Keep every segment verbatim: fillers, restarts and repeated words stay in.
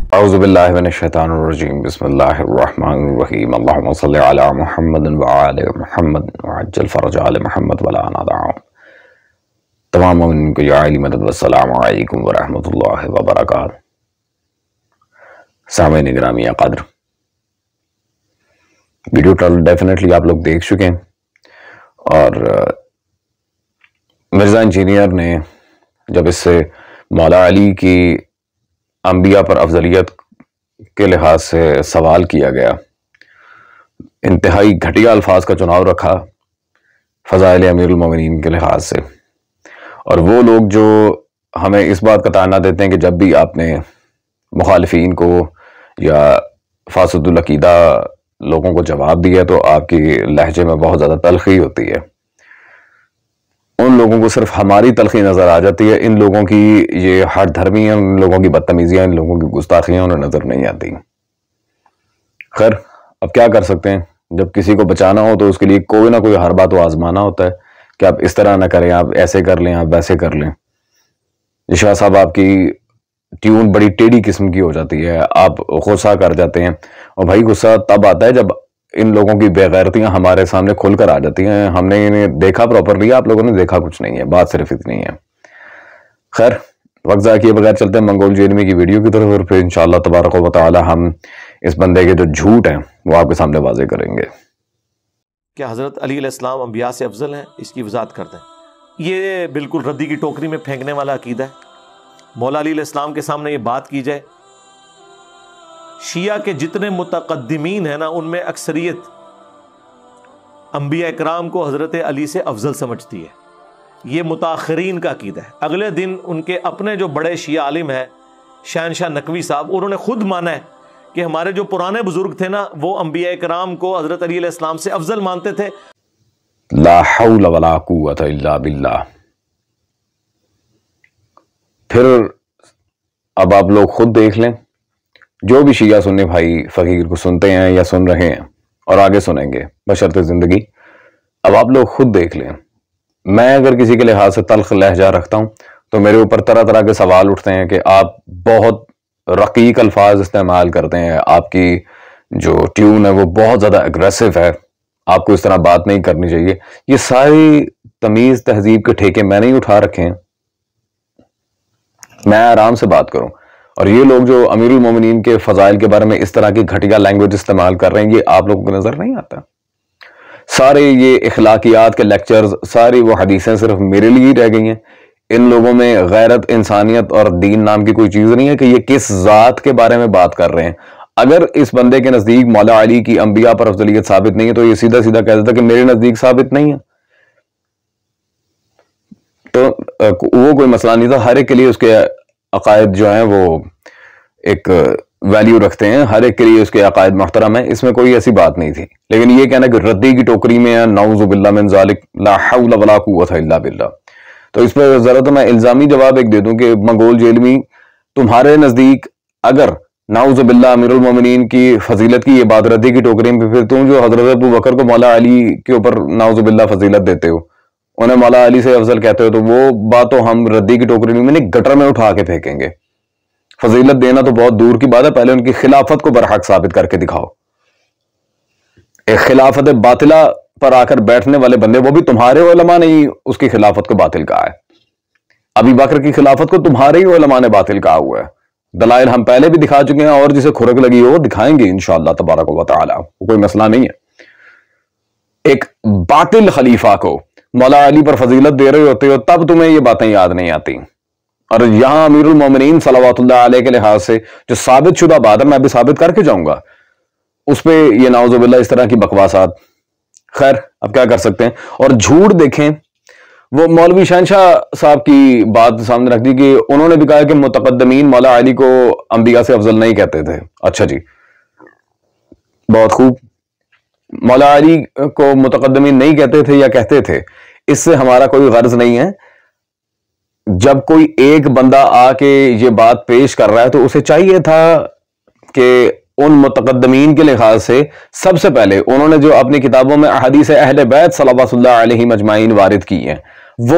اعوذ باللہ من الشیطان الرجیم بسم اللہ الرحمن الرحیم اللہم صلی علی محمد وعلی محمد وعجل فرج آل محمد ولا نادعون تمام مومنین کو یا علی مدد والسلام علیکم ورحمۃ اللہ وبرکاتہ۔ سامعین گرامی قدر، ویڈیو ٹائٹل ڈیفینیٹلی آپ لوگ دیکھ چکے ہیں، اور مرزا انجینئر نے جب اس سے مولا علی کی انبیاء پر افضلیت کے لحاظ سے سوال کیا گیا، انتہائی گھٹیا الفاظ کا چناؤ رکھا فضائل امیر المومنین کے لحاظ سے۔ اور وہ لوگ جو ہمیں اس بات کا طعنہ دیتے ہیں کہ جب بھی آپ نے مخالفین کو یا فاسد العقیدہ لوگوں کو جواب دیا تو آپ کی لہجے میں بہت زیادہ تلخی ہوتی ہے، ان لوگوں کو صرف ہماری تلخی نظر آ جاتی ہے، ان لوگوں کی یہ ہٹ دھرمیاں، ان لوگوں کی بدتمیزیاں، ان لوگوں کی گستاخیاں انہیں نظر نہیں آتی۔ خیر، اب کیا کر سکتے ہیں، جب کسی کو بچانا ہو تو اس کے لیے کوئی نہ کوئی ہر بات کو آزمانا ہوتا ہے کہ آپ اس طرح نہ کریں، آپ ایسے کر لیں، آپ ویسے کر لیں۔ شاہ صاحب آپ کی ٹیون بڑی ٹیڑھی قسم کی ہو جاتی ہے، آپ غصہ کر جاتے ہیں، اور بھائی غصہ تب آتا ہے جب ان لوگوں کی بے غیرتیاں ہمارے سامنے کھل کر آ جاتی ہیں، ہم نے انہیں دیکھا پراپرلی، آپ لوگوں نے دیکھا کچھ نہیں ہے، بات صرف اتنی ہے۔ خیر، وقت ضائع کیے بغیر چلتے ہیں منگول جیلمی کی ویڈیو کی طرف، اور پھر انشاءاللہ تبارک و تعالی ہم اس بندے کے جو جھوٹ ہیں وہ آپ کے سامنے واضح کریں گے۔ کیا حضرت علی علیہ السلام انبیاء سے افضل ہیں؟ اس کی وضاحت کر دیں۔ یہ بالکل ردی کی ٹوکری میں پھینکنے والا عقیدہ ہے۔ مولا علی علیہ السلام کے سامنے یہ بات کی جائے، شیعہ کے جتنے متقدمین ہیں نا، ان میں اکثریت انبیاء اکرام کو حضرت علی سے افضل سمجھتی ہے۔ یہ متاخرین کا عقیدہ ہے۔ اگلے دن ان کے اپنے جو بڑے شیعہ عالم ہیں شہنشاہ نقوی صاحب، انہوں نے خود مانا ہے کہ ہمارے جو پرانے بزرگ تھے نا، وہ انبیاء اکرام کو حضرت علی علیہ السلام سے افضل مانتے تھے۔ لا حول ولا قوت الا باللہ۔ پھر اب آپ لوگ خود دیکھ لیں، جو بھی شیعہ سنی بھائی فقیر کو سنتے ہیں یا سن رہے ہیں اور آگے سنیں گے بشرط زندگی، اب آپ لوگ خود دیکھ لیں، میں اگر کسی کے لحاظ سے تلخ لہجہ رکھتا ہوں تو میرے اوپر طرح طرح کے سوال اٹھتے ہیں کہ آپ بہت رقیق الفاظ استعمال کرتے ہیں، آپ کی جو ٹیون ہے وہ بہت زیادہ اگریسو ہے، آپ کو اس طرح بات نہیں کرنی چاہیے۔ یہ ساری تمیز تہذیب کے ٹھیکے میں نہیں اٹھا رکھے ہیں، میں آرام سے بات کروں، اور یہ لوگ جو امیر المومنین کے فضائل کے بارے میں اس طرح کی گھٹیا لینگویج استعمال کر رہے ہیں، یہ آپ لوگوں کو نظر نہیں آتا؟ سارے یہ اخلاقیات کے لیکچرز، ساری وہ حدیثیں صرف میرے لیے ہی رہ گئی ہیں؟ ان لوگوں میں غیرت، انسانیت اور دین نام کی کوئی چیز نہیں ہے کہ یہ کس ذات کے بارے میں بات کر رہے ہیں؟ اگر اس بندے کے نزدیک مولا علی کی انبیاء پر افضلیت ثابت نہیں ہے تو یہ سیدھا سیدھا کہہ دیتا کہ میرے نزدیک ثابت نہیں ہے، تو وہ کوئی مسئلہ نہیں تھا۔ ہر ایک کے لیے اس کے عقائد جو ہیں وہ ایک ویلیو رکھتے ہیں، ہر ایک کے لیے اس کے عقائد محترم ہیں، اس میں کوئی ایسی بات نہیں تھی۔ لیکن یہ کہنا کہ ردی کی ٹوکری میں ہے، نعوذ باللہ من ذالک، لا حول ولا قوت الا باللہ، تو اس پہ ذرا تو میں الزامی جواب ایک دے دوں کہ منگول جیلمی، تمہارے نزدیک اگر نعوذ باللہ امیر المومنین کی فضیلت کی یہ بات ردی کی ٹوکری میں، پھر تم جو حضرت ابو بکر کو مولا علی کے اوپر نعوذ باللہ فضیلت دیتے ہو، انہیں مولا علی سے افضل کہتے ہو، تو وہ بات تو ہم ردی کی ٹوکری میں نہیں، گٹر میں اٹھا کے پھینکیں گے۔ فضیلت دینا تو بہت دور کی بات ہے، پہلے ان کی خلافت کو برحق ثابت کر کے دکھاؤ۔ ایک خلافت باطلہ پر آ کر بیٹھنے والے بندے، وہ بھی تمہارے علماء نے ہی اس کی خلافت کو باطل کہا ہے۔ ابی بکر کی خلافت کو تمہارے ہی علماء نے باطل کہا ہوا ہے۔ دلائل ہم پہلے بھی دکھا چکے ہیں، اور جسے کھرک لگی ہو وہ دکھائیں گے انشاءاللہ تبارک و تعالی، کوئی مسئلہ نہیں ہے۔ ایک باطل خلیفہ کو مولا علی پر فضیلت دے رہے ہوتے ہو تب تمہیں یہ باتیں یاد نہیں آتی، اور یہاں امیر المومنین صلوات اللہ علیہ کے لحاظ سے جو ثابت شدہ بات ہے، میں بھی ثابت کر کے جاؤں گا، اس پہ یہ نعوذ باللہ اس طرح کی بکواسات۔ خیر، اب کیا کر سکتے ہیں۔ اور جھوٹ دیکھیں، وہ مولوی شہنشاہ صاحب کی بات سامنے رکھ دی کہ انہوں نے بھی کہا کہ متقدمین مولا علی کو انبیاء سے افضل نہیں کہتے تھے۔ اچھا جی، بہت خوب، مولا علی کو متقدمین نہیں کہتے تھے یا کہتے تھے، اس سے ہمارا کوئی غرض نہیں ہے۔ جب کوئی ایک بندہ آ کے یہ بات پیش کر رہا ہے تو اسے چاہیے تھا کہ ان متقدمین کے لحاظ سے سب سے پہلے انہوں نے جو اپنی کتابوں میں احادیث اہل بیت صلوات اللہ علیہ مجمعین وارد کی ہیں، وہ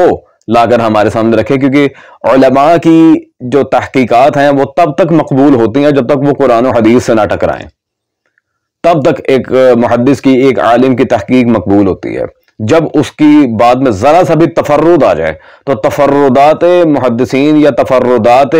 لا کر ہمارے سامنے رکھے، کیونکہ علماء کی جو تحقیقات ہیں وہ تب تک مقبول ہوتی ہیں جب تک وہ قرآن و حدیث سے نہ ٹکرائیں، تب تک ایک محدث کی، ایک عالم کی تحقیق مقبول ہوتی ہے۔ جب اس کی بعد میں ذرا سا بھی تفرد آ جائے تو تفردات محدثین یا تفردات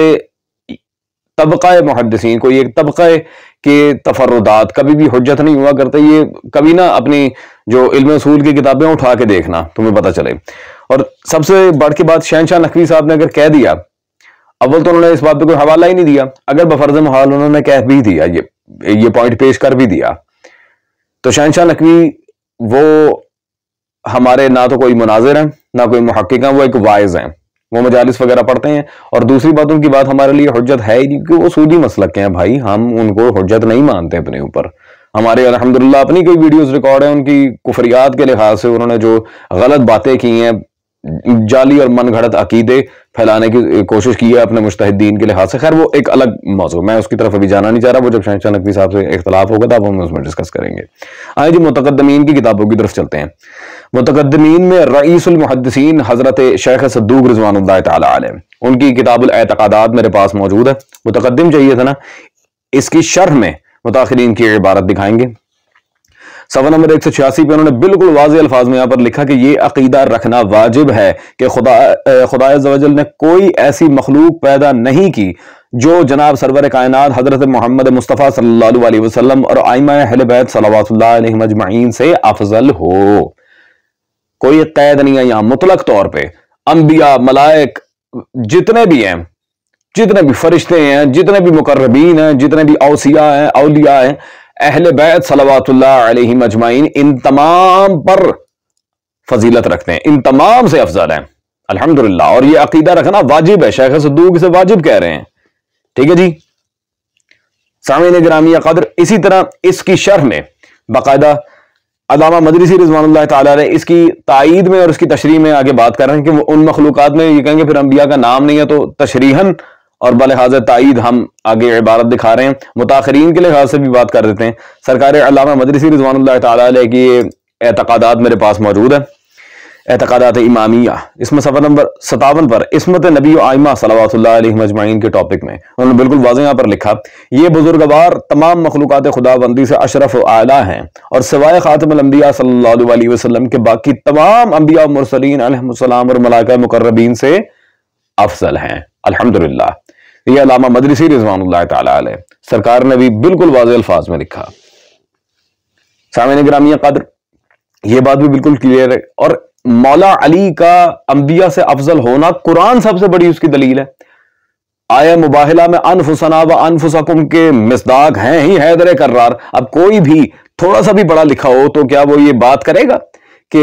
طبقہ محدثین، کوئی ایک طبقہ کے تفردات کبھی بھی حجت نہیں ہوا کرتے۔ یہ کبھی نہ اپنی جو علم اصول کی کتابیں اٹھا کے دیکھنا، تمہیں پتہ چلے۔ اور سب سے بڑھ کے بات، شہنشاہ نقوی صاحب نے اگر کہہ دیا، اول تو انہوں نے اس بات پہ کوئی حوالہ ہی نہیں دیا، اگر بفرض محال انہوں نے کہہ بھی دیا، یہ یہ پوائنٹ پیش کر بھی دیا، تو شہنشاہ نقوی وہ ہمارے نہ تو کوئی مناظر ہیں نہ کوئی محقق ہیں، وہ ایک واعظ ہیں، وہ مجالس وغیرہ پڑھتے ہیں، اور دوسری بات ان کی بات ہمارے لیے حجت ہے ہی نہیں، کیونکہ وہ سودی مسلک کے ہیں بھائی، ہم ان کو حجت نہیں مانتے اپنے اوپر۔ ہمارے الحمدللہ اپنی کوئی ویڈیوز ریکارڈ ہیں ان کی کفریات کے لحاظ سے، انہوں نے جو غلط باتیں کی ہیں، جعلی اور من گھڑت عقیدے پھیلانے کی کوشش کی ہے اپنے مجتہدین کے لحاظ سے، خیر وہ ایک الگ موضوع، میں اس کی طرف ابھی جانا نہیں چاہ رہا، وہ جب شہنشاہ نقوی صاحب سے اختلاف ہوگا تب ہم اس میں ڈسکس کریں گے۔ آئے جی متقدمین کی کتابوں کی طرف چلتے ہیں۔ متقدمین میں رئیس المحدثین حضرت شیخ صدوق رضوان اللہ تعالی علیہ، ان کی کتاب الاعتقادات میرے پاس موجود ہے۔ متقدم چاہیے تھا نا، اس کی شرح میں متاخرین کی عبارت دکھائیں گے۔ صفحہ نمبر ایک سو چھیاسی پہ انہوں نے بالکل واضح الفاظ میں یہاں پر لکھا کہ یہ عقیدہ رکھنا واجب ہے کہ خدا خدا عز و جل نے کوئی ایسی مخلوق پیدا نہیں کی جو جناب سرور کائنات حضرت محمد مصطفیٰ صلی اللہ علیہ وسلم اور ائمہ اہل بیت صلوات اللہ علیہم اجمعین سے افضل ہو۔ کوئی قید نہیں ہے یہاں، مطلق طور پہ انبیاء، ملائک، جتنے بھی ہیں، جتنے بھی فرشتے ہیں، جتنے بھی مقربین ہیں، جتنے بھی اوصیاء ہیں، اولیاء ہیں، اہل بیت صلوات اللہ علیہم اجمعین، ان تمام پر فضیلت رکھتے ہیں، ان تمام سے افضل ہیں الحمدللہ، اور یہ عقیدہ رکھنا واجب ہے، شیخ صدوق اسے واجب کہہ رہے ہیں، ٹھیک ہے جی۔ سامعین گرامی قدر، اسی طرح اس کی شرح میں باقاعدہ علامہ مدرسی رضوان اللہ تعالی علیہ اس کی تائید میں اور اس کی تشریح میں آگے بات کر رہے ہیں کہ وہ ان مخلوقات میں یہ کہیں گے پھر انبیاء کا نام نہیں ہے، تو تشریحاً اور بلحاظ تائید ہم آگے عبارت دکھا رہے ہیں، متاخرین کے لحاظ سے بھی بات کر دیتے ہیں۔ سرکار علامہ مدرسی رضوان اللہ تعالی علیہ کی اعتقادات میرے پاس موجود ہے، اعتقادات امامیہ، اس میں صفحہ نمبر ستاون پر عصمت نبی و ائمہ صلوات اللہ علیہ اجمعین کے ٹاپک میں انہوں نے بالکل واضح یہاں پر لکھا، یہ بزرگوار تمام مخلوقات خدا بندی سے اشرف و اعلیٰ ہیں، اور سوائے خاتم الانبیاء صلی اللہ علیہ وسلم کے باقی تمام انبیاء و مرسلین علیہم السلام اور ملائکہ مقربین سے افضل ہیں الحمدللہ۔ یہ علامہ مدرسی رضوان اللہ تعالی علیہ سرکار نے بھی بالکل واضح الفاظ میں لکھا۔ سامعین گرامی قدر، یہ بات بھی بالکل کلیئر ہے، اور مولا علی کا انبیاء سے افضل ہونا قرآن سب سے بڑی اس کی دلیل ہے۔ آیہ مباہلہ میں انفسنا و انفسکم کے مصداق ہیں ہی حیدر کرار۔ اب کوئی بھی تھوڑا سا بھی پڑھا لکھا ہو تو کیا وہ یہ بات کرے گا کہ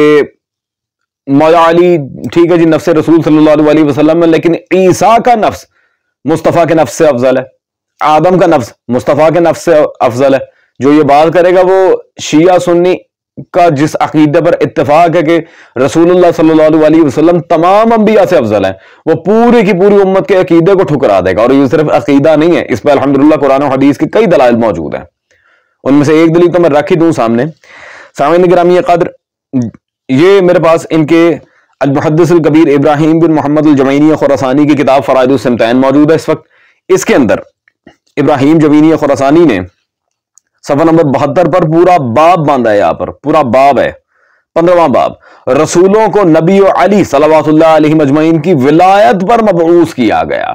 مولا علی ٹھیک ہے جی نفس رسول صلی اللہ علیہ وسلم میں، لیکن عیسیٰ کا نفس مصطفیٰ کے نفس سے افضل ہے، آدم کا نفس مصطفیٰ کے نفس سے افضل ہے۔ جو یہ بات کرے گا وہ شیعہ سنی کا جس عقیدے پر اتفاق ہے کہ رسول اللہ صلی اللہ علیہ وسلم تمام انبیاء سے افضل ہیں، وہ پوری کی پوری امت کے عقیدے کو ٹھکرا دے گا۔ اور یہ صرف عقیدہ نہیں ہے، اس پہ الحمدللہ قرآن و حدیث کی کئی دلائل موجود ہیں، ان میں سے ایک دلیل تو میں رکھ ہی دوں سامنے۔ سامعین گرامی قدر، یہ میرے پاس ان کے المحدث الکبیر ابراہیم بن محمد الجوینی خراسانی کی کتاب فرائض السمتین موجود ہے اس وقت۔ اس کے اندر ابراہیم جوینی خراسانی نے صفحہ نمبر بہتر پر پورا باب باندھا ہے، یہاں پر پورا باب ہے، پندرہواں باب، رسولوں کو نبی و علی صلوات اللہ علیہ مجمعین کی ولایت پر مبعوث کیا گیا،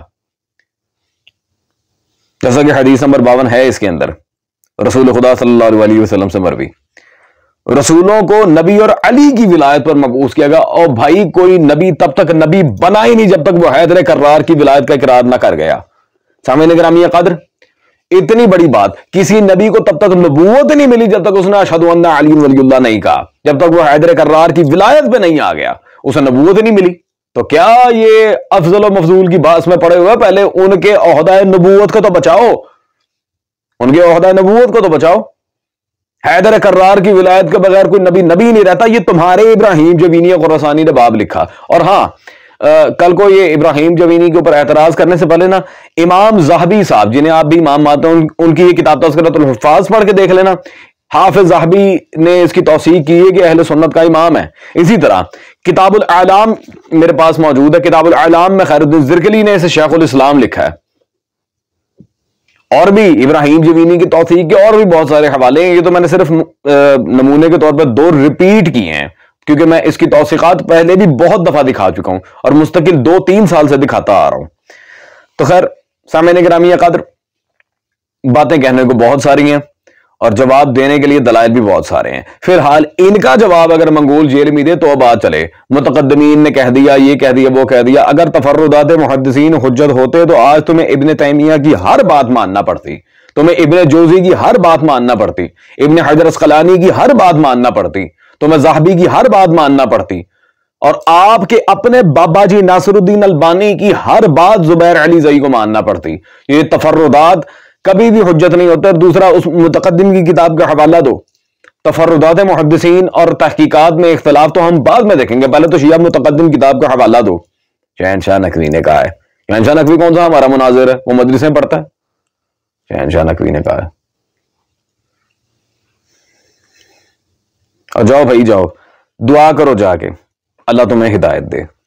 جیسا کہ حدیث نمبر باون ہے اس کے اندر، رسول خدا صلی اللہ علیہ وسلم سے مروی، رسولوں کو نبی اور علی کی ولایت پر مبعوث کیا گیا۔ اور بھائی کوئی نبی تب تک نبی بنا ہی نہیں جب تک وہ حیدر کرار کی ولایت کا اقرار نہ کر گیا۔ سامعین گرامی قدر، اتنی بڑی بات، کسی نبی کو تب تک نبوت نہیں ملی جب تک اس نے اشہد ان علی ولی اللہ نہیں کہا، جب تک وہ حیدر کرار کی ولایت پہ نہیں آ گیا اسے نبوت نہیں ملی۔ تو کیا یہ افضل و مفضول کی بات میں پڑے ہوئے؟ پہلے ان کے عہدہ نبوت کو تو بچاؤ، ان کے عہدہ نبوت کو تو بچاؤ۔ حیدر کرار کی ولایت کے بغیر کوئی نبی نبی نہیں رہتا، یہ تمہارے ابراہیم جوینی خراسانی نے باب لکھا۔ اور ہاں، کل کو یہ ابراہیم جوینی کے اوپر اعتراض کرنے سے پہلے نا امام زاہبی صاحب، جنہیں آپ بھی امام مانتے ہیں، ان کی یہ کتاب تذکرۃ الحفاظ پڑھ کے دیکھ لینا۔ حافظ ذہبی نے اس کی توثیق کی ہے کہ اہل سنت کا امام ہے. اسی طرح کتاب الاعلام میرے پاس موجود ہے. کتاب الاعلام میں خیر الدین زرکلی نے اسے شیخ الاسلام لکھا ہے. اور بھی ابراہیم جوینی کی توثیق کے اور بھی بہت سارے حوالے ہیں. یہ تو میں نے صرف نمونے کے طور پر دو ریپیٹ کیے ہیں کیونکہ میں اس کی توثیقات پہلے بھی بہت دفعہ دکھا چکا ہوں اور مستقل دو تین سال سے دکھاتا آ رہا ہوں. تو خیر سامعین گرامی قدر، باتیں کہنے کو بہت ساری ہیں اور جواب دینے کے لیے دلائل بھی بہت سارے ہیں. فی الحال ان کا جواب اگر منگول جیلمی دے تو بات چلے. متقدمین نے کہہ دیا، یہ کہہ دیا، وہ کہہ دیا. اگر تفردات محدثین حجت ہوتے تو آج تمہیں ابن تیمیہ کی ہر بات ماننا پڑتی، تمہیں ابن جوزی کی ہر بات ماننا پڑتی، ابن حجر اسقلانی کی ہر بات ماننا پڑتی، تمہیں ذہبی کی ہر بات ماننا پڑتی، اور آپ کے اپنے بابا جی ناصر الدین البانی کی ہر بات زبیر علی زئی کو ماننا پڑتی. یہ تفردات کبھی بھی حجت نہیں ہوتا. دوسرا اس متقدم کی کتاب کا حوالہ دو. تفردات محدثین اور تحقیقات میں اختلاف تو ہم بعد میں دیکھیں گے، پہلے تو شیعہ متقدم کتاب کا حوالہ دو. شہنشاہ نقوی نے کہا ہے. شہنشاہ نقوی کون سا ہمارا مناظر ہے؟ وہ مدرسیں پڑھتا ہے. شہنشاہ نقوی نے کہا ہے. اور جاؤ بھائی جاؤ، دعا کرو جا کے، اللہ تمہیں ہدایت دے.